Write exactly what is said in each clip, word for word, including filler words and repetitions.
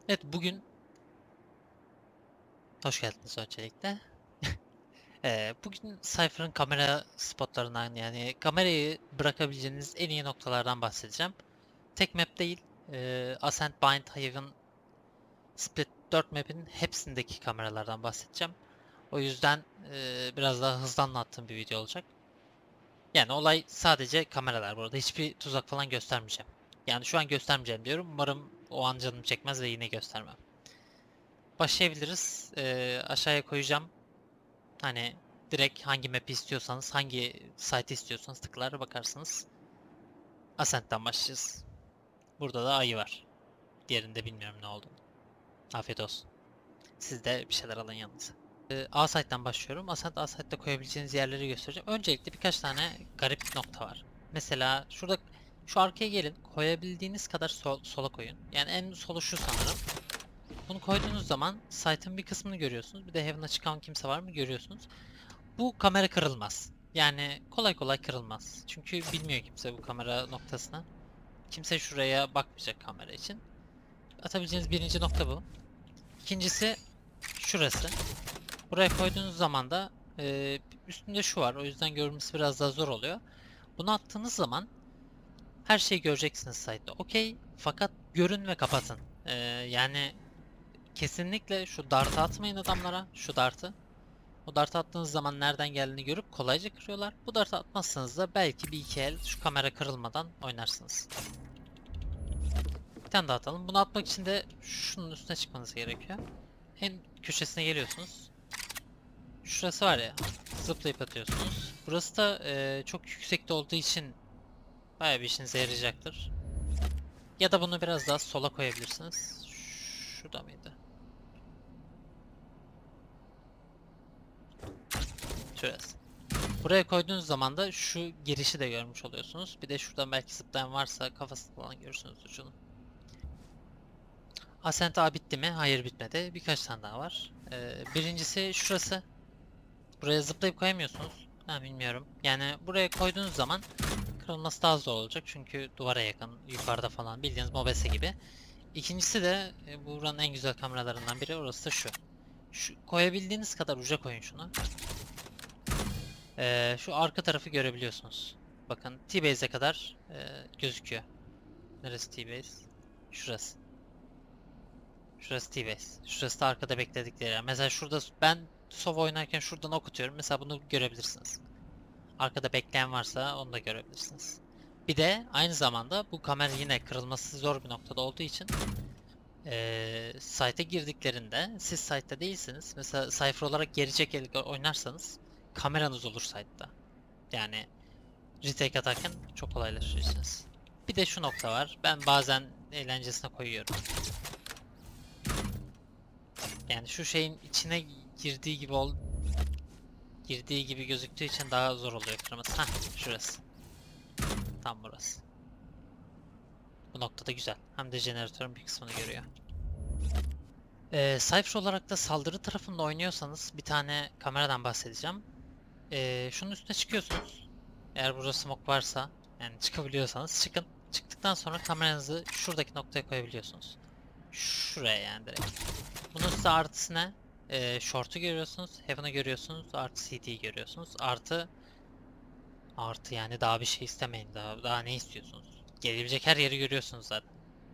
Evet, bugün hoş geldiniz öncelikle. Ee, bugün Cypher'ın kamera spotlarından, yani kamerayı bırakabileceğiniz en iyi noktalardan bahsedeceğim. Tek map değil, e, Ascent, Bind, Haven, Split dört map'in hepsindeki kameralardan bahsedeceğim. O yüzden e, biraz daha hızlı anlattığım bir video olacak. Yani olay sadece kameralar, burada hiçbir tuzak falan göstermeyeceğim. Yani şu an göstermeyeceğim diyorum. Umarım o an canım çekmez ve yine göstermem. Başlayabiliriz. Ee, aşağıya koyacağım. Hani direkt hangi map'i istiyorsanız, hangi site istiyorsanız tıklar bakarsınız. Ascent'ten başlayacağız. Burada da ayı var. Diğerinde bilmiyorum ne olduğunu. Afiyet olsun. Siz de bir şeyler alın yanınıza. Ee, A site'den başlıyorum. Ascent A site'de koyabileceğiniz yerleri göstereceğim. Öncelikle birkaç tane garip nokta var. Mesela şurada şu arkaya gelin. Koyabildiğiniz kadar sol, sola koyun. Yani en solu şu sanırım. Bunu koyduğunuz zaman site'ın bir kısmını görüyorsunuz. Bir de Heaven'a çıkan kimse var mı görüyorsunuz. Bu kamera kırılmaz. Yani kolay kolay kırılmaz. Çünkü bilmiyor kimse bu kamera noktasını. Kimse şuraya bakmayacak kamera için. Atabileceğiniz birinci nokta bu. İkincisi şurası. Buraya koyduğunuz zaman da e, üstünde şu var. O yüzden görünmesi biraz daha zor oluyor. Bunu attığınız zaman her şeyi göreceksiniz site'de. Okey. Fakat görün ve kapatın. E, yani kesinlikle şu dartı atmayın adamlara. Şu dartı. O dartı attığınız zaman nereden geldiğini görüp kolayca kırıyorlar. Bu dartı atmazsanız da belki bir iki el şu kamera kırılmadan oynarsınız. Bir tane daha atalım. Bunu atmak için de şunun üstüne çıkmanız gerekiyor. En köşesine geliyorsunuz. Şurası var ya. Zıplayıp atıyorsunuz. Burası da e, çok yüksekte olduğu için bayağı bir işinize yarayacaktır. Ya da bunu biraz daha sola koyabilirsiniz. Şurada mıydı? Şurası. Buraya koyduğunuz zaman da şu girişi de görmüş oluyorsunuz. Bir de şuradan belki zıplayan varsa kafasını falan görürsünüz ucunu. Ascent A bitti mi? Hayır, bitmedi. Birkaç tane daha var. Ee, birincisi şurası. Buraya zıplayıp koyamıyorsunuz. Ha, bilmiyorum. Yani buraya koyduğunuz zaman kırılması daha zor olacak. Çünkü duvara yakın, yukarıda falan bildiğiniz mobese gibi. İkincisi de e, buranın en güzel kameralarından biri. Orası da şu. Şu koyabildiğiniz kadar uca koyun şunu. Ee, şu arka tarafı görebiliyorsunuz. Bakın T-Base'e kadar e, gözüküyor. Neresi T-Base? Şurası. Şurası T-Base. Şurası da arkada bekledikleri yer. Mesela şurada ben Sova oynarken şuradan okutuyorum. Mesela bunu görebilirsiniz. Arkada bekleyen varsa onu da görebilirsiniz. Bir de aynı zamanda bu kamera yine kırılması zor bir noktada olduğu için ee, site'e girdiklerinde siz site'te değilsiniz. Mesela sayfa olarak geri çekerek oynarsanız kameranız olur site'da. Yani retake atarken çok kolaylaşırsınız. Bir de şu nokta var. Ben bazen eğlencesine koyuyorum. Yani şu şeyin içine girdiği gibi ol girdiği gibi gözüktüğü için daha zor oluyor kırması. Hah, şurası. Tam burası. Bu noktada güzel. Hem de jeneratörün bir kısmını görüyor. Ee, Cypher olarak da saldırı tarafında oynuyorsanız bir tane kameradan bahsedeceğim. Ee, şunun üstüne çıkıyorsunuz. Eğer burada smoke varsa, yani çıkabiliyorsanız çıkın. Çıktıktan sonra kameranızı şuradaki noktaya koyabiliyorsunuz. Şuraya yani direkt. Bunun size artısı ne? Ee, short'u görüyorsunuz, Heaven'ı görüyorsunuz, artı C T'yi görüyorsunuz. Artı artı yani daha bir şey istemeyin, daha daha ne istiyorsunuz? Gelebilecek her yeri görüyorsunuz zaten.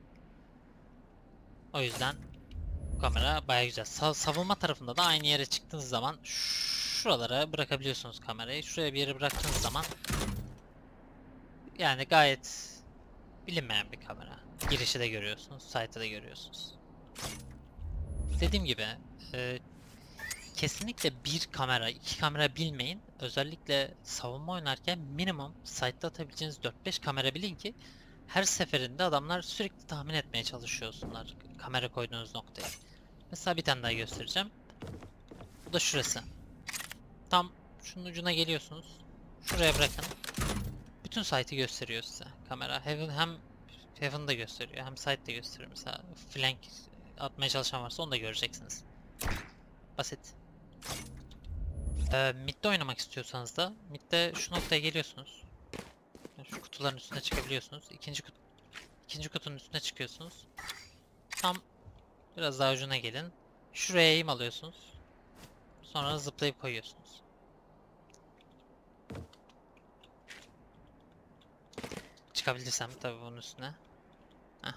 O yüzden bu kamera bayağı güzel. Sa- savunma tarafında da aynı yere çıktığınız zaman şuralara bırakabiliyorsunuz kamerayı. Şuraya bir yere bıraktığınız zaman yani gayet bilinmeyen bir kamera. Girişi de görüyorsunuz, site'ı da görüyorsunuz. Dediğim gibi e, kesinlikle bir kamera, iki kamera bilmeyin. Özellikle savunma oynarken minimum site'da atabileceğiniz dört beş kamera bilin ki her seferinde adamlar sürekli tahmin etmeye çalışıyorsunlar kamera koyduğunuz noktayı. Mesela bir tane daha göstereceğim. Bu da şurası. Tam şunun ucuna geliyorsunuz. Şuraya bırakın. Bütün site'i gösteriyor size kamera. Heaven hem Heaven'ı da gösteriyor hem site de gösteriyor. Mesela flank atmaya çalışan varsa onu da göreceksiniz. Basit. Ee, mid'de oynamak istiyorsanız da mid'de şu noktaya geliyorsunuz. Yani şu kutuların üstüne çıkabiliyorsunuz. İkinci, kut ikinci kutunun üstüne çıkıyorsunuz. Tam Biraz daha ucuna gelin. Şuraya eğim alıyorsunuz. Sonra zıplayıp koyuyorsunuz. Çıkabilirsem tabii bunun üstüne. Heh.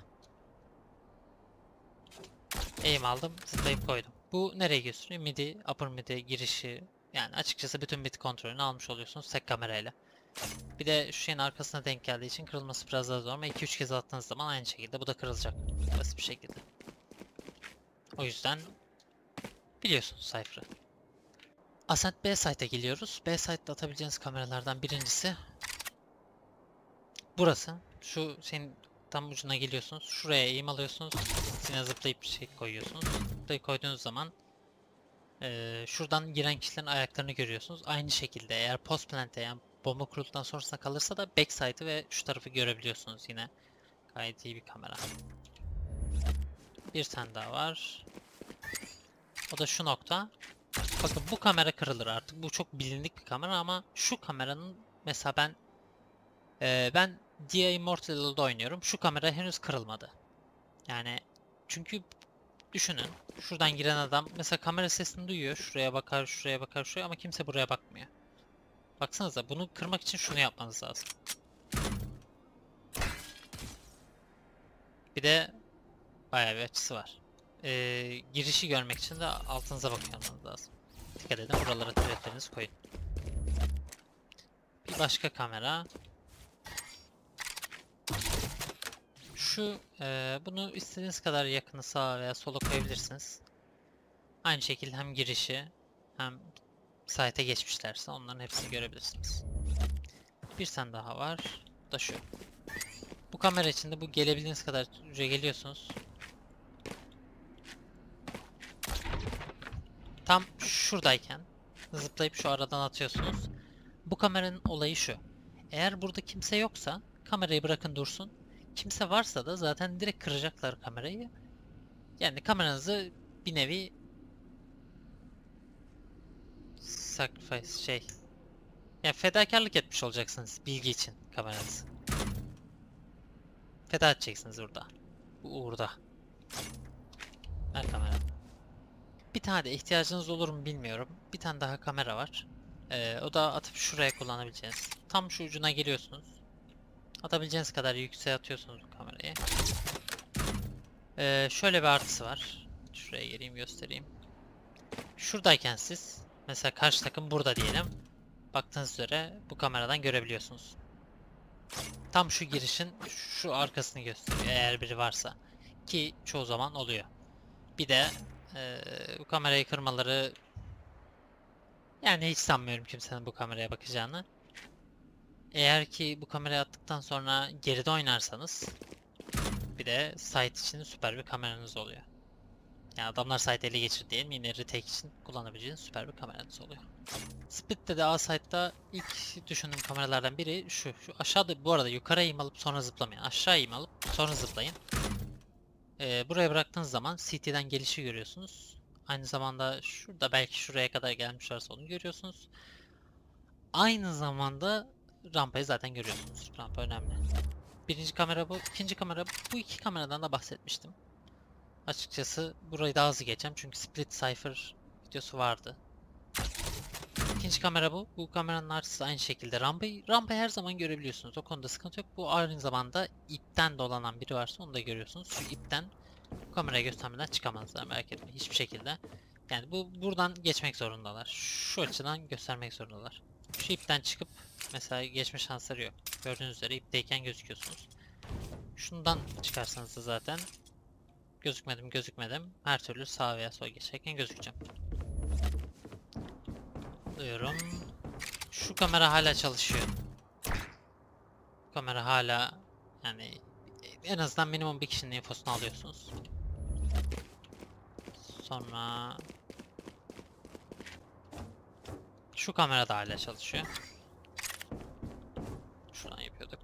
Eğim aldım, zıplayıp koydum. Bu nereye gösteriyor? Midi, upper midi girişi. Yani açıkçası bütün mid kontrolünü almış oluyorsunuz tek kamerayla. Bir de şu şeyin arkasına denk geldiği için kırılması biraz daha zor ama iki üç kez attığınız zaman aynı şekilde bu da kırılacak. Basit bir şekilde. O yüzden biliyorsunuz Cypher'ı. Ascent B site'e geliyoruz. B site'de atabileceğiniz kameralardan birincisi burası. Şu senin tam ucuna geliyorsunuz. Şuraya eğim alıyorsunuz. Yine zıplayıp bir şey koyuyorsunuz. Zıplayıp koyduğunuz zaman e, şuradan giren kişilerin ayaklarını görüyorsunuz. Aynı şekilde eğer post plant'e yani bomba kurulduktan sonrasında kalırsa da backside'ı ve şu tarafı görebiliyorsunuz yine. Gayet iyi bir kamera. Bir tane daha var. O da şu nokta. Bakın bu kamera kırılır artık. Bu çok bilindik bir kamera ama şu kameranın mesela ben e, ben D I Immortal'da oynuyorum. Şu kamera henüz kırılmadı. Yani çünkü düşünün. Şuradan giren adam mesela kamera sesini duyuyor. Şuraya bakar, şuraya bakar, şuraya ama kimse buraya bakmıyor. Baksanıza bunu kırmak için şunu yapmanız lazım. Bir de bayağı bir açısı var. Ee, girişi görmek için de altınıza bakmanız lazım. Dikkat edin buralara threadlerinizi koyun. Bir başka kamera. Şu e, bunu istediğiniz kadar yakını sağa veya sola koyabilirsiniz. Aynı şekilde hem girişi hem site'e geçmişlerse onların hepsini görebilirsiniz. Bir tane daha var. Bu da şu. Bu kamera içinde bu gelebildiğiniz kadar uca geliyorsunuz. Tam şuradayken zıplayıp şu aradan atıyorsunuz. Bu kameranın olayı şu. Eğer burada kimse yoksa kamerayı bırakın dursun. Kimse varsa da zaten direkt kıracaklar kamerayı. Yani kameranızı bir nevi sacrifice şey. Yani fedakarlık etmiş olacaksınız bilgi için kameranızı. Feda edeceksiniz burada. Bu uğurda. Ver kamera. Bir tane de ihtiyacınız olur mu bilmiyorum. Bir tane daha kamera var. Ee, o da atıp şuraya kullanabileceğiniz. Tam şu ucuna geliyorsunuz. Atabileceğiniz kadar yükseğe atıyorsunuz bu kamerayı. Ee, şöyle bir artısı var. Şuraya geleyim göstereyim. Şuradayken siz mesela karşı takım burada diyelim. Baktığınız üzere bu kameradan görebiliyorsunuz. Tam şu girişin şu arkasını gösteriyor eğer biri varsa. Ki çoğu zaman oluyor. Bir de ee, bu kamerayı kırmaları yani hiç sanmıyorum kimsenin bu kameraya bakacağını. Eğer ki bu kamerayı attıktan sonra geride oynarsanız bir de site için süper bir kameranız oluyor. Yani adamlar site ele geçir diyelim yine retake için kullanabileceğiniz süper bir kameranız oluyor. Split'te de A site'da ilk düşündüğüm kameralardan biri şu. Şu aşağıda bu arada yukarı eğim alıp sonra zıplamayın. Aşağı eğim alıp sonra zıplayın. Ee, buraya bıraktığınız zaman C T'den gelişi görüyorsunuz. Aynı zamanda şurada belki şuraya kadar gelmiş varsa onu görüyorsunuz. Aynı zamanda rampayı zaten görüyorsunuz. Rampa önemli. Birinci kamera bu. İkinci kamera bu. Bu iki kameradan da bahsetmiştim. Açıkçası burayı daha hızlı geçeceğim çünkü Split Cypher videosu vardı. İkinci kamera bu. Bu kameranın artısı aynı şekilde rampayı, rampayı her zaman görebiliyorsunuz. O konuda sıkıntı yok. Bu aynı zamanda ipten dolanan biri varsa onu da görüyorsunuz. Şu ipten bu kameraya göstermeden çıkamazlar merak etmeyin hiçbir şekilde. Yani bu buradan geçmek zorundalar. Şu açıdan göstermek zorundalar. Şu ipten çıkıp mesela geçme şansları yok. Gördüğünüz üzere ipteyken gözüküyorsunuz. Şundan çıkarsanız da zaten gözükmedim gözükmedim her türlü sağ veya sol geçerken gözükeceğim. Duyuyorum. Şu kamera hala çalışıyor. Bu kamera hala yani en azından minimum bir kişinin infosunu alıyorsunuz. Sonra şu kamera da hala çalışıyor. Şuradan yapıyorduk.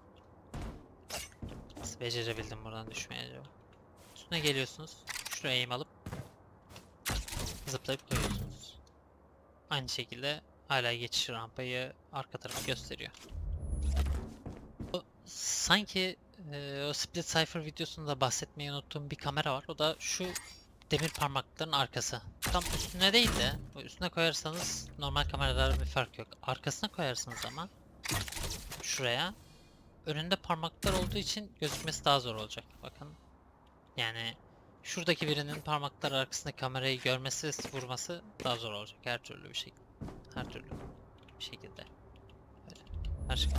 Nasıl becerebildim buradan düşmeye acaba? Üstüne geliyorsunuz. Şuraya eğim alıp zıplayıp koyuyorsunuz. Aynı şekilde hala geçiş rampayı arka tarafı gösteriyor. Bu Sanki e, o Split Cypher videosunda bahsetmeyi unuttuğum bir kamera var. O da şu demir parmaklıkların arkası. Tam üstüne değil de üstüne koyarsanız normal kameralarda bir fark yok. Arkasına koyarsınız ama şuraya önünde parmaklar olduğu için gözükmesi daha zor olacak. Bakın yani şuradaki birinin parmaklar arkasındaki kamerayı görmesi, vurması daha zor olacak her türlü bir şey. Her türlü bir şekilde. Öyle. Her şey.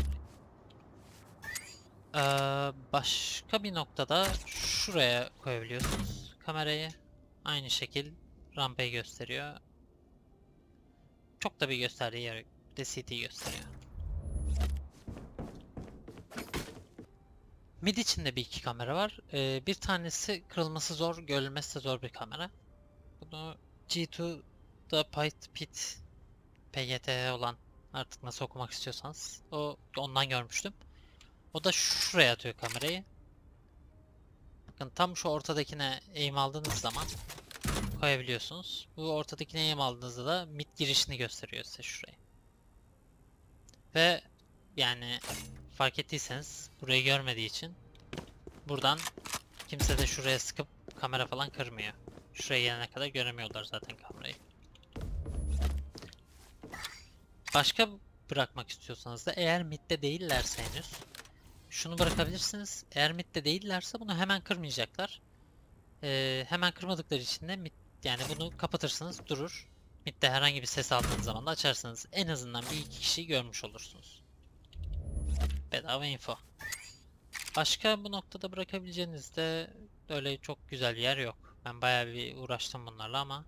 Ee, başka bir noktada şuraya koyabiliyorsunuz kamerayı. Aynı şekil rampayı gösteriyor. Çok da bir gösterdiği yer yok. Bir de C T'yi gösteriyor. Mid içinde bir iki kamera var. Ee, bir tanesi kırılması zor, görülmesi de zor bir kamera. Bunu G iki'da Python Pit P G T olan, artık nasıl okumak istiyorsanız, o ondan görmüştüm. O da şuraya atıyor kamerayı. Bakın tam şu ortadakine aim aldığınız zaman koyabiliyorsunuz. Bu ortadakine aim aldığınızda da mid girişini gösteriyor size şurayı. Ve yani fark ettiyseniz burayı görmediği için buradan kimse de şuraya sıkıp kamera falan kırmıyor. Şuraya gelene kadar göremiyorlar zaten kamerayı. Başka bırakmak istiyorsanız da, eğer midde değillerse henüz, şunu bırakabilirsiniz. Eğer midde değillerse bunu hemen kırmayacaklar. Ee, hemen kırmadıkları için de mid, yani bunu kapatırsınız, durur. Midde herhangi bir ses aldığınız zaman da açarsınız. En azından bir iki kişiyi görmüş olursunuz. Bedava info. Başka bu noktada bırakabileceğiniz de öyle çok güzel bir yer yok. Ben bayağı bir uğraştım bunlarla ama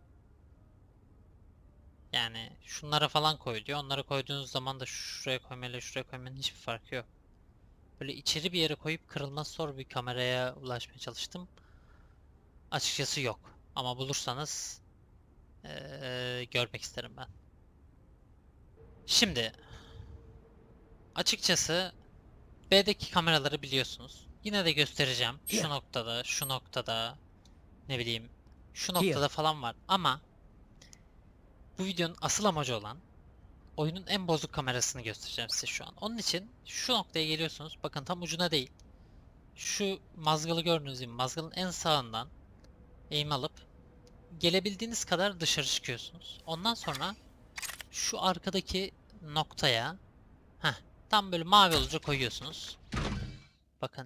yani şunlara falan koy diyor. Onları koyduğunuz zaman da şuraya koymayla şuraya koymanın hiçbir farkı yok. Böyle içeri bir yere koyup kırılması zor bir kameraya ulaşmaya çalıştım. Açıkçası yok. Ama bulursanız ee, görmek isterim ben. Şimdi açıkçası B'deki kameraları biliyorsunuz. Yine de göstereceğim. Şu noktada, şu noktada, ne bileyim, şu noktada falan var. Ama bu videonun asıl amacı olan oyunun en bozuk kamerasını göstereceğim size şu an. Onun için şu noktaya geliyorsunuz. Bakın tam ucuna değil. Şu mazgalı gördüğünüz gibi mazgalın en sağından aim alıp gelebildiğiniz kadar dışarı çıkıyorsunuz. Ondan sonra şu arkadaki noktaya, heh, tam böyle mavi olunca koyuyorsunuz. Bakın.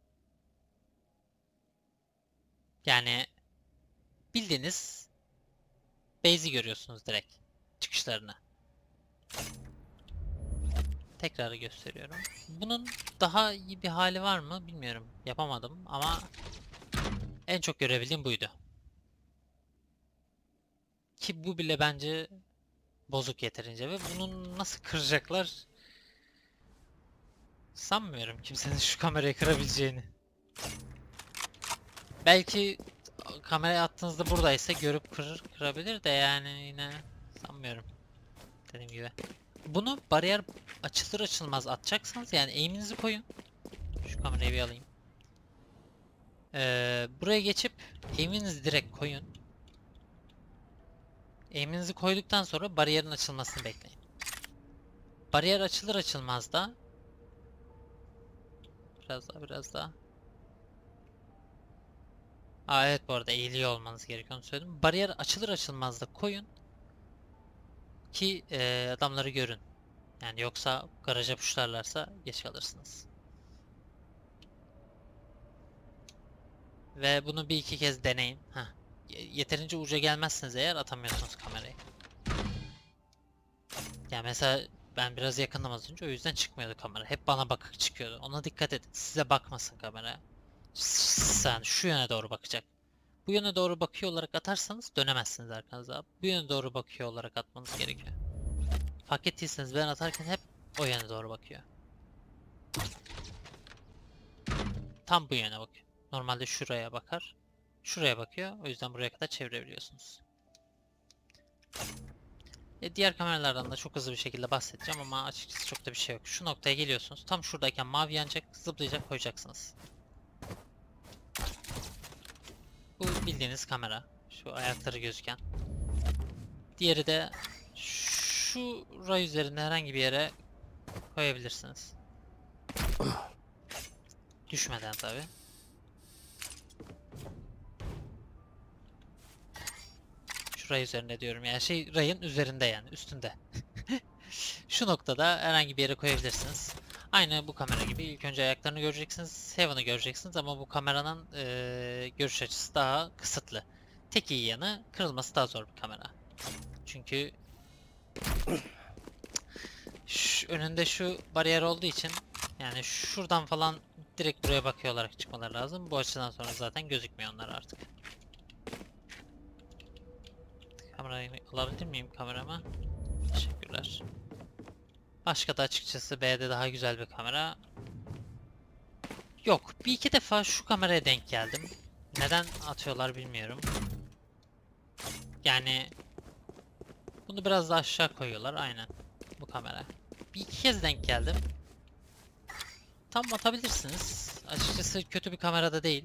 Yani bildiğiniz base'i görüyorsunuz direkt. Çıkışlarını. Tekrar gösteriyorum. Bunun daha iyi bir hali var mı bilmiyorum. Yapamadım ama en çok görebildiğim buydu. Ki bu bile bence bozuk yeterince ve bunu nasıl kıracaklar sanmıyorum kimsenin şu kamerayı kırabileceğini. Belki kamerayı attığınızda buradaysa görüp kırır, kırabilir de yani yine sanmıyorum. Dediğim gibi. Bunu bariyer açılır açılmaz atacaksanız, yani aim'inizi koyun. Şu kamerayı bir alayım. Ee, buraya geçip aim'inizi direkt koyun. Aim'inizi koyduktan sonra bariyerin açılmasını bekleyin. Bariyer açılır açılmaz da biraz daha biraz daha. Aa evet, bu arada eğiliyor olmanız gerekiyor, onu söyledim. Bariyer açılır açılmaz da koyun ki e, adamları görün. Yani yoksa garaja puşlarlarsa geç kalırsınız. Ve bunu bir iki kez deneyin. Heh. Yeterince uca gelmezseniz eğer atamıyorsunuz kamerayı. Yani mesela ben biraz yakındım az önce, o yüzden çıkmıyordu kamera. Hep bana bakık çıkıyordu. Ona dikkat edin. Size bakmasın kamera. Sen şu yöne doğru bakacak. Bu yöne doğru bakıyor olarak atarsanız dönemezsiniz arkanıza. Bu yöne doğru bakıyor olarak atmanız gerekiyor. Fark ettiyseniz ben atarken hep o yöne doğru bakıyor. Tam bu yöne bakıyor. Normalde şuraya bakar. Şuraya bakıyor. O yüzden buraya kadar çevirebiliyorsunuz. E diğer kameralardan da çok hızlı bir şekilde bahsedeceğim ama açıkçası çok da bir şey yok. Şu noktaya geliyorsunuz. Tam şuradayken mavi yanacak, zıplayacak, koyacaksınız. Bu bildiğiniz kamera. Şu ayakları gözüken. Diğeri de şu ray üzerinde herhangi bir yere koyabilirsiniz. Düşmeden tabi. Şu ray üzerinde diyorum yani şey rayın üzerinde yani üstünde. Şu noktada herhangi bir yere koyabilirsiniz. Aynı bu kamera gibi ilk önce ayaklarını göreceksiniz, Heaven'ı göreceksiniz ama bu kameranın eee, görüş açısı daha kısıtlı. Tek iyi yanı kırılması daha zor bir kamera. Çünkü şu, önünde şu bariyer olduğu için yani şuradan falan direkt buraya bakıyor olarak çıkmaları lazım. Bu açıdan sonra zaten gözükmüyor onlar artık. Kamerayı alabilir miyim kamerama? Teşekkürler. Başka da açıkçası B'de daha güzel bir kamera yok. Bir iki defa şu kameraya denk geldim. Neden atıyorlar bilmiyorum. Yani bunu biraz daha aşağı koyuyorlar aynen bu kamera. Bir iki kez denk geldim. Tam atabilirsiniz. Açıkçası kötü bir kamerada değil.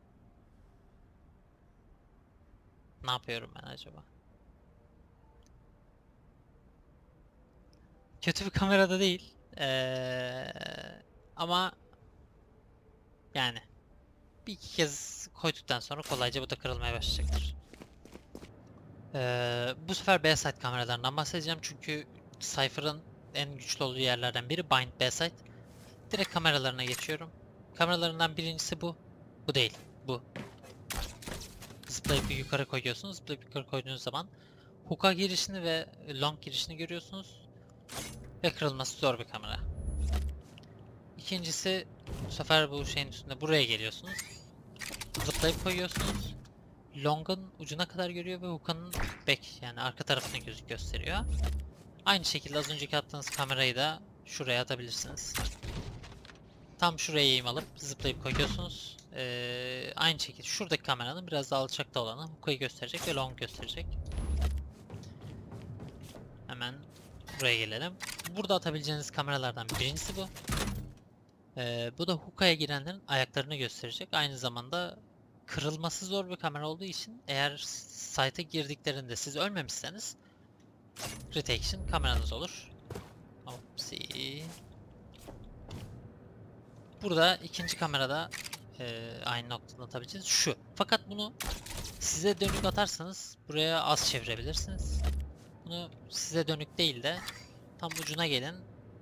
Ne yapıyorum ben acaba? Kötü bir kamerada değil. Ee, ama yani bir iki kez koyduktan sonra kolayca bu da kırılmaya başlayacaktır. Ee, bu sefer B-side kameralarından bahsedeceğim çünkü Cypher'ın en güçlü olduğu yerlerden biri Bind B-side. Direkt kameralarına geçiyorum. Kameralarından birincisi bu. Bu değil. Bu. Zıplayıp yukarı koyuyorsunuz. Zıplayıp yukarı koyduğunuz zaman hook'a girişini ve long girişini görüyorsunuz. Ve kırılması zor bir kamera. İkincisi bu sefer bu şeyin üstünde buraya geliyorsunuz. Zıplayıp koyuyorsunuz. Long'un ucuna kadar görüyor ve hook'un back yani arka tarafını göz gösteriyor. Aynı şekilde az önceki attığınız kamerayı da şuraya atabilirsiniz. Tam şuraya eğim alıp zıplayıp koyuyorsunuz. Ee, aynı şekilde şuradaki kameranın biraz daha alçakta olanı hook'u gösterecek ve long gösterecek. Hemen buraya gelelim. Burada atabileceğiniz kameralardan birincisi bu. Ee, bu da hookah'a girenlerin ayaklarını gösterecek. Aynı zamanda kırılması zor bir kamera olduğu için eğer site'a girdiklerinde siz ölmemişseniz retection kameranız olur. Opsi. Burada ikinci kamerada e, aynı noktada atabileceğiz. Şu. Fakat bunu size dönük atarsanız buraya az çevirebilirsiniz. Bunu size dönük değil de tam ucuna gelin.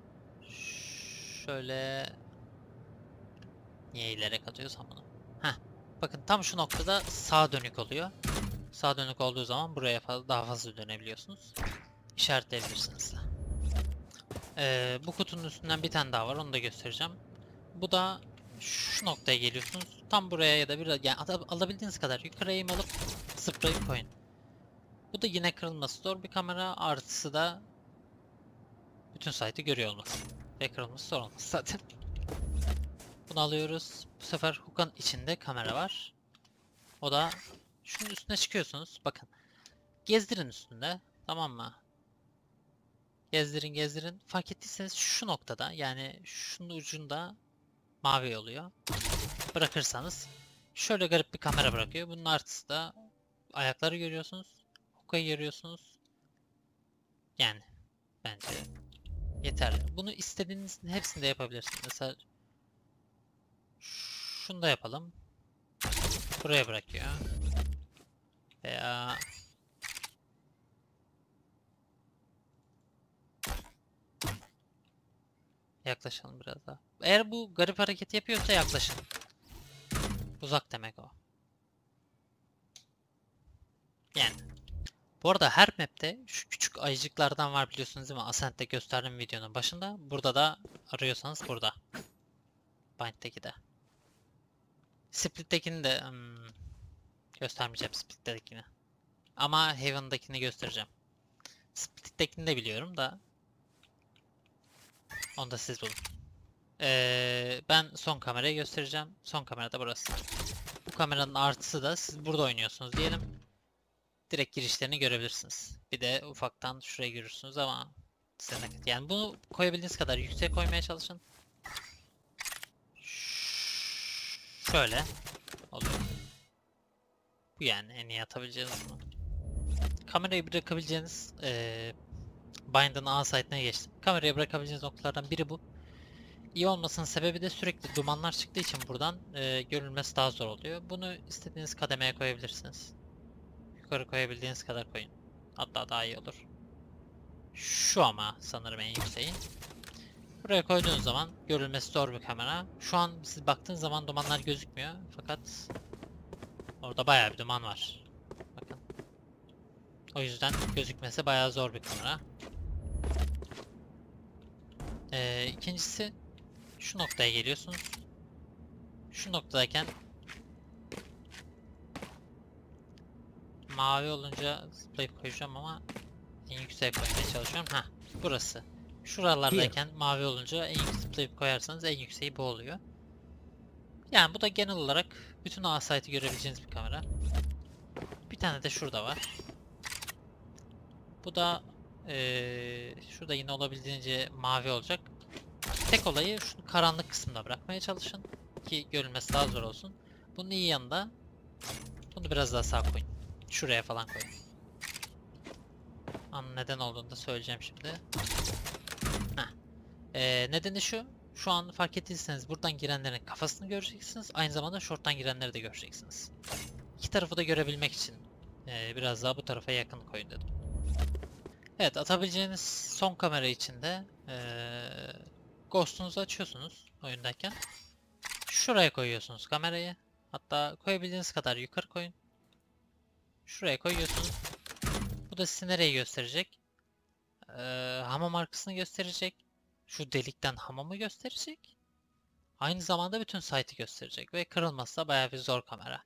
Şöyle niye eğilerek atıyorsam bunu. Heh. Bakın tam şu noktada sağa dönük oluyor. Sağa dönük olduğu zaman buraya fazla, daha fazla dönebiliyorsunuz. İşaretleyebilirsiniz. Ee, bu kutunun üstünden bir tane daha var. Onu da göstereceğim. Bu da şu noktaya geliyorsunuz. Tam buraya ya da biraz yani alabildiğiniz kadar yukarı eğim alıp zıplayıp koyun. Bu da yine kırılması zor bir kamera. Artısı da bütün site'ı görüyor olması. Ve kırılması zor olması zaten. Bunu alıyoruz. Bu sefer hook'un içinde kamera var. O da şunun üstüne çıkıyorsunuz. Bakın. Gezdirin üstünde. Tamam mı? Gezdirin gezdirin. Fark ettiyseniz şu noktada yani şunun ucunda mavi oluyor. Bırakırsanız şöyle garip bir kamera bırakıyor. Bunun artısı da ayakları görüyorsunuz. Hookah'ı görüyorsunuz. Yani bence yeterli. Bunu istediğinizin hepsinde yapabilirsiniz. Mesela şunu da yapalım. Buraya bırakıyor. Veya yaklaşalım biraz daha. Eğer bu garip hareket yapıyorsa yaklaşın. Uzak demek o. Yani. Bu arada her map'te şu küçük ayıcıklardan var biliyorsunuz değil mi? Ascent'te gösterdiğim videonun başında. Burada da arıyorsanız burada. Bind'deki de. Split'tekini de hmm, göstermeyeceğim Split'tekini. Ama Heaven'dakini göstereceğim. Split'tekini de biliyorum da. Onu da siz bulun. Ee, ben son kamerayı göstereceğim. Son kamera da burası. Bu kameranın artısı da siz burada oynuyorsunuz diyelim. Direkt girişlerini görebilirsiniz. Bir de ufaktan şuraya görürsünüz ama size ne- yani bunu koyabildiğiniz kadar yüksek koymaya çalışın. Şöyle oluyor. Bu yani en iyi atabileceğiniz bunu. Kamerayı bırakabileceğiniz ee, Bind'ın A site'ine geçtim. Kamerayı bırakabileceğiniz noktalardan biri bu. iyi olmasının sebebi de sürekli dumanlar çıktığı için buradan e, görülmesi daha zor oluyor. Bunu istediğiniz kademeye koyabilirsiniz. Yukarı koyabildiğiniz kadar koyun. Hatta daha iyi olur. Şu ama sanırım en yükseği. Buraya koyduğunuz zaman görülmesi zor bir kamera. Şu an siz baktığınız zaman dumanlar gözükmüyor. Fakat orada bayağı bir duman var. Bakın. O yüzden gözükmesi bayağı zor bir kamera. Ee, ikincisi şu noktaya geliyorsunuz. Şu noktadayken mavi olunca zıplayıp koyacağım ama en yükseğe koymaya çalışıyorum. Ha, burası. Şuralardayken mavi olunca en yüksek zıplayıp koyarsanız en yükseği bu oluyor. Yani bu da genel olarak bütün A site'i görebileceğiniz bir kamera. Bir tane de şurada var. Bu da ee, şurada yine olabildiğince mavi olacak. Tek olayı şunu karanlık kısımda bırakmaya çalışın ki görülmesi daha zor olsun. Bunun iyi yanında bunu biraz daha sağ koyun. Şuraya falan koyun. Ama neden olduğunu da söyleyeceğim şimdi. Heh. Ee, nedeni şu. Şu an fark ettiyseniz buradan girenlerin kafasını göreceksiniz. Aynı zamanda short'tan girenleri de göreceksiniz. İki tarafı da görebilmek için ee, biraz daha bu tarafa yakın koyun dedim. Evet, atabileceğiniz son kamera için de ee, Ghost'unuzu açıyorsunuz oyundayken. Şuraya koyuyorsunuz kamerayı. Hatta koyabildiğiniz kadar yukarı koyun. Şuraya koyuyorsunuz. Bu da size nereyi gösterecek? Ee, hamam arkasını gösterecek. Şu delikten hamamı gösterecek. Aynı zamanda bütün site'i gösterecek. Ve kırılması da bayağı bir zor kamera.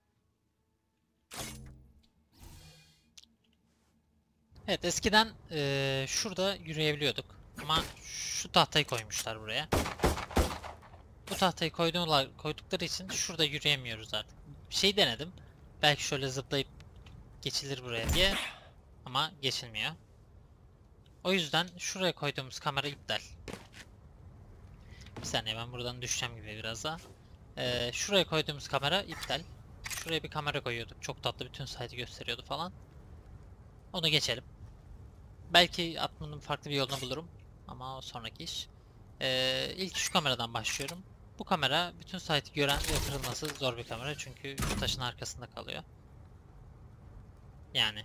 Evet, eskiden ee, şurada yürüyebiliyorduk. Ama şu tahtayı koymuşlar buraya. Bu tahtayı koyduğunlar, koydukları için şurada yürüyemiyoruz artık. Bir şey denedim. Belki şöyle zıplayıp geçilir buraya diye. Ama geçilmiyor. O yüzden şuraya koyduğumuz kamera iptal. Bir saniye, ben buradan düşeceğim gibi biraz daha. Ee, şuraya koyduğumuz kamera iptal. Şuraya bir kamera koyuyorduk. Çok tatlı, bütün site'i gösteriyordu falan. Onu geçelim. Belki atmanın farklı bir yolunu bulurum. Ama o sonraki iş. Ee, ilk şu kameradan başlıyorum. Bu kamera bütün site'i gören ve kırılması zor bir kamera. Çünkü şu taşın arkasında kalıyor. Yani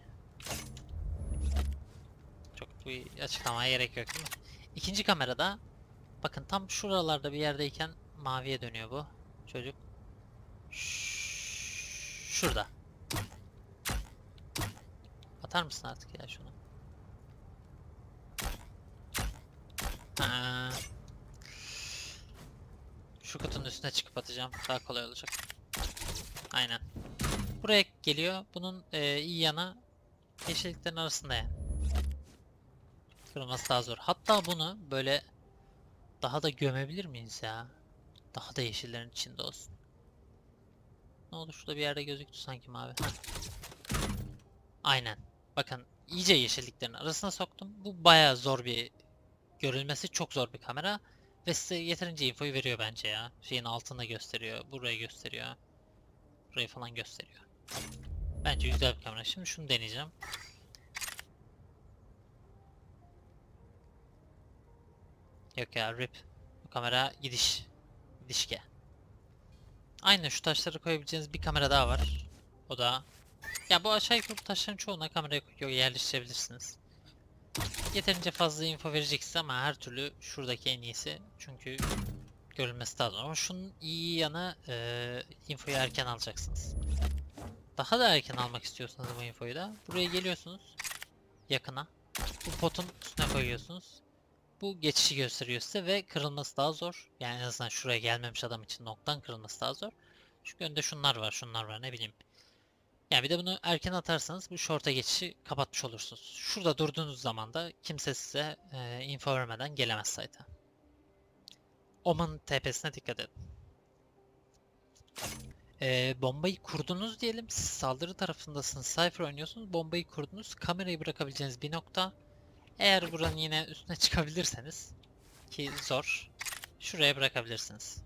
çok bir açıklamaya gerek yok değil mi? İkinci kamerada bakın tam şuralarda bir yerdeyken maviye dönüyor bu çocuk. Ş- Şurada. Atar mısın artık ya şunu? Ha. Şu kutunun üstüne çıkıp atacağım. Daha kolay olacak. Aynen. Buraya geliyor. Bunun e, iyi yanı yeşilliklerin arasında yani. Kırılması daha zor. Hatta bunu böyle daha da gömebilir miyiz ya? Daha da yeşillerin içinde olsun. Ne oldu? Şurada bir yerde gözüktü sanki mavi. Heh. Aynen. Bakın iyice yeşilliklerin arasına soktum. Bu bayağı zor bir, görülmesi çok zor bir kamera. Ve size yeterince infoyu veriyor bence ya. Şeyin altında gösteriyor. Burayı gösteriyor. Burayı falan gösteriyor. Bence güzel bir kamera. Şimdi şunu deneyeceğim. Yok ya, rip. Bu kamera gidiş. Gidişke. Aynen, şu taşları koyabileceğiniz bir kamera daha var. O da... Ya bu aşağı yukarı bu taşların çoğuna kameraya koyuyor, yerleştirebilirsiniz. Yeterince fazla info vereceksin ama her türlü şuradaki en iyisi. Çünkü görülmesi daha zor. Ama şunun iyi yanı e, infoyu erken alacaksınız. Daha da erken almak istiyorsanız bu infoyu da buraya geliyorsunuz. Yakına. Bu potun üstüne koyuyorsunuz. Bu geçişi gösteriyor size ve kırılması daha zor. Yani en azından şuraya gelmemiş adam için noktadan kırılması daha zor. Çünkü önde şunlar var, şunlar var, ne bileyim. Yani bir de bunu erken atarsanız bu short'a geçişi kapatmış olursunuz. Şurada durduğunuz zaman da kimse size e, info vermeden gelemez site'a. Omen T P'sine dikkat edin. E, bombayı kurdunuz diyelim. Siz saldırı tarafındasınız. Cypher oynuyorsunuz. Bombayı kurdunuz. Kamerayı bırakabileceğiniz bir nokta. Eğer buranın yine üstüne çıkabilirseniz, ki zor, şuraya bırakabilirsiniz.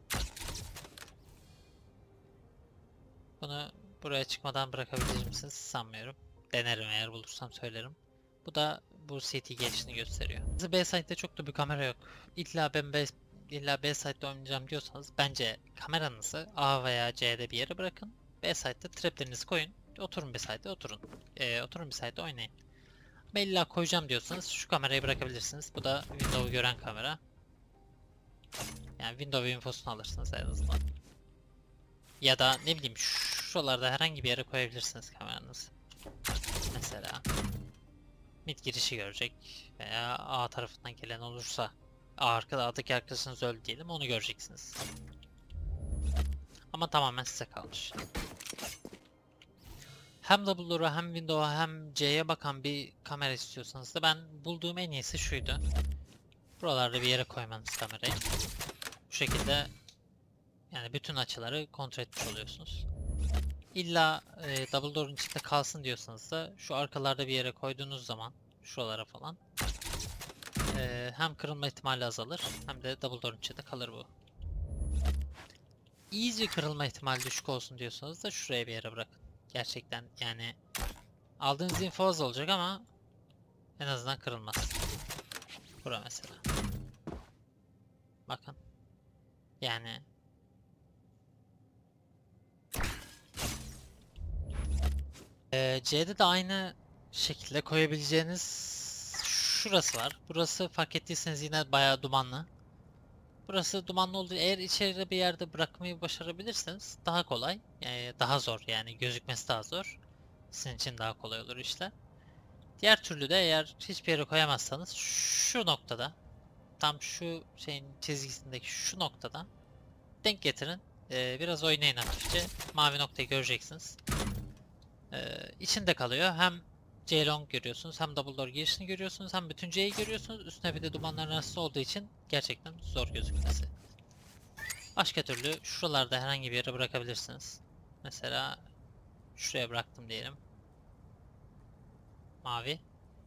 Bunu buraya çıkmadan bırakabilir misiniz? Sanmıyorum. Denerim, eğer bulursam söylerim. Bu da bu C T gelişini gösteriyor. B site'de çok da bir kamera yok. İlla ben B illa B site'de oynayacağım diyorsanız bence kameranızı A veya C'de bir yere bırakın. B site'de traplerinizi koyun. Oturun bir site'de oturun. Ee, oturun bir site'de oynayın. Ama illa koyacağım diyorsanız şu kamerayı bırakabilirsiniz. Bu da Windows'u gören kamera. Yani Windows infosunu alırsınız en azından. Ya da ne bileyim şuralarda herhangi bir yere koyabilirsiniz kameranızı. Mesela mid girişi görecek veya A tarafından gelen olursa arkada A'daki arkadaşınız öldü diyelim, onu göreceksiniz. Ama tamamen size kalmış. Hem W'lara hem Windows'a hem C'ye bakan bir kamera istiyorsanız da ben bulduğum en iyisi şuydu. Buralarda bir yere koymanız kamerayı. Bu şekilde yani bütün açıları kontrol etmiş oluyorsunuz. İlla e, double door'un içinde kalsın diyorsanız da şu arkalarda bir yere koyduğunuz zaman şuralara falan e, hem kırılma ihtimali azalır hem de double door'un içinde kalır bu. İyice kırılma ihtimali düşük olsun diyorsanız da şuraya bir yere bırakın. Gerçekten yani aldığınız info az olacak ama en azından kırılmaz. Bura mesela. Bakın. Yani Ee, C'de de aynı şekilde koyabileceğiniz şurası var. Burası fark ettiyseniz yine bayağı dumanlı. Burası dumanlı olduğu, eğer içeride bir yerde bırakmayı başarabilirseniz daha kolay. Yani daha zor, yani gözükmesi daha zor. Sizin için daha kolay olur işler. Diğer türlü de eğer hiçbir yere koyamazsanız şu noktada, tam şu şeyin çizgisindeki şu noktada denk getirin. Ee, biraz oynayın hafifçe. Mavi noktayı göreceksiniz. Ee, içinde kalıyor. Hem C-Long görüyorsunuz, hem Double Door girişini görüyorsunuz, hem bütün C'yi görüyorsunuz. Üstüne bir de dumanların arası olduğu için gerçekten zor gözükmesi. Başka türlü şuralarda herhangi bir yere bırakabilirsiniz. Mesela şuraya bıraktım diyelim. Mavi.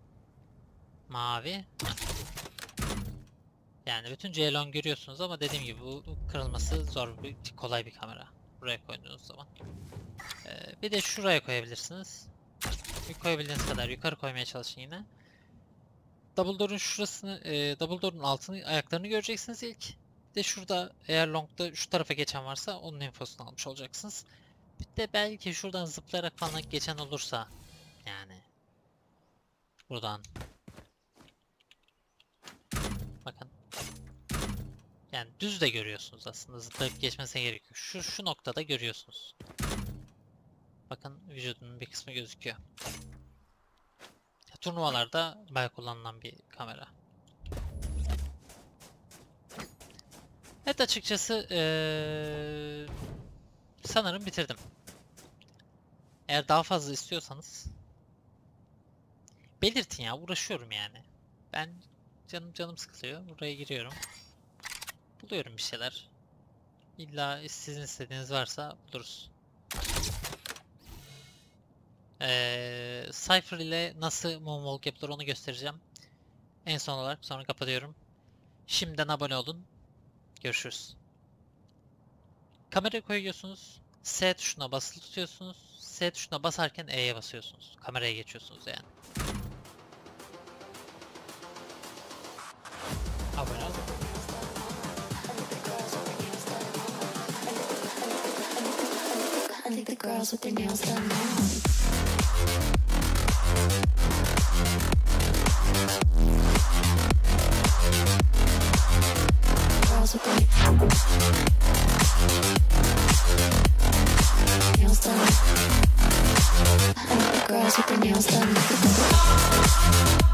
Mavi. Yani bütün C-Long görüyorsunuz ama dediğim gibi bu kırılması zor, bir, kolay bir kamera. Buraya koyduğunuz zaman. Ee, bir de şuraya koyabilirsiniz. Bir koyabildiğiniz kadar yukarı koymaya çalışın yine. Double door'un şurasını, e, double door'un altını, ayaklarını göreceksiniz ilk. Bir de şurada eğer long'da şu tarafa geçen varsa onun infosunu almış olacaksınız. Bir de belki şuradan zıplayarak falan geçen olursa, yani buradan. Bakın. Yani düz de görüyorsunuz aslında, zıplayıp geçmesine gerek yok. Şu şu noktada görüyorsunuz. Bakın vücudunun bir kısmı gözüküyor. Turnuvalarda bayağı kullanılan bir kamera. Evet, açıkçası ee, sanırım bitirdim. Eğer daha fazla istiyorsanız belirtin ya, uğraşıyorum yani. Ben canım canım sıkılıyor. Buraya giriyorum. Buluyorum bir şeyler. İlla sizin istediğiniz varsa buluruz. Ee, Cypher ile nasıl moonwalk yapılır onu göstereceğim. En son olarak sonra kapatıyorum. Şimdiden abone olun. Görüşürüz. Kamerayı koyuyorsunuz. S tuşuna basılı tutuyorsunuz. S tuşuna basarken E'ye basıyorsunuz. Kameraya geçiyorsunuz yani. Abone olun. I think the girls with their nails done now. Girls with their nails done. I think the girls with their nails done.